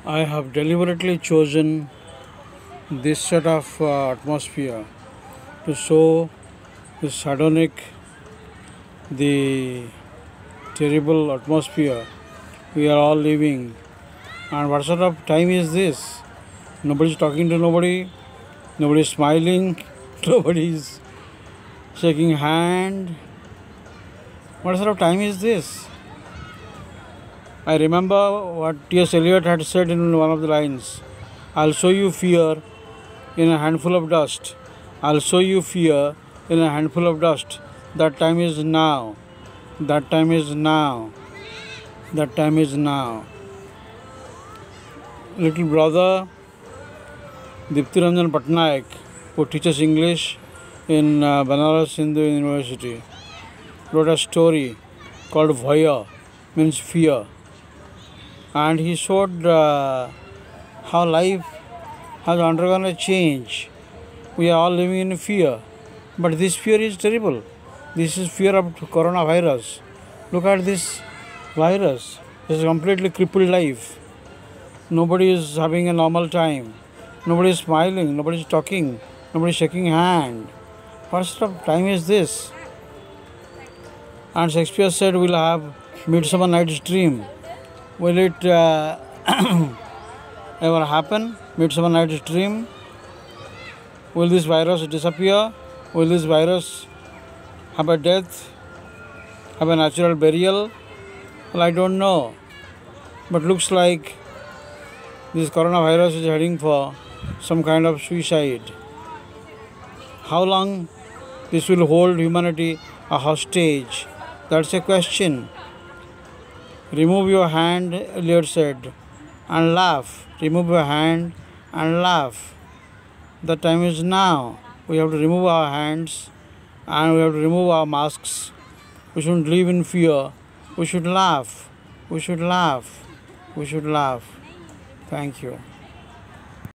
I have deliberately chosen this set of atmosphere to show the sardonic, the terrible atmosphere we are all living. And what sort of time is this? Nobody's talking to nobody, nobody's smiling, nobody's shaking hand. What sort of time is this? I remember what T.S. Eliot had said in one of the lines. I'll show you fear in a handful of dust. I'll show you fear in a handful of dust. That time is now. That time is now. That time is now. Little brother Dipti Ranjan Patnaik, who teaches English in Banaras Hindu University, wrote a story called Bhaya, means fear. And he showed how life has undergone a change. We are all living in fear. But this fear is terrible. This is fear of coronavirus. Look at this virus. It has completely crippled life. Nobody is having a normal time. Nobody is smiling. Nobody is talking. Nobody is shaking hand. What sort of time is this? And Shakespeare said we'll have Midsummer Night's Dream. Will it ever happen? Midsummer Night's Dream? Will this virus disappear? Will this virus have a death? Have a natural burial? Well, I don't know. But looks like this coronavirus is heading for some kind of suicide. How long this will hold humanity a hostage? That's a question. Remove your hand, Eliot said, and laugh. Remove your hand and laugh. The time is now. We have to remove our hands and we have to remove our masks. We shouldn't live in fear. We should laugh. We should laugh. We should laugh. Thank you.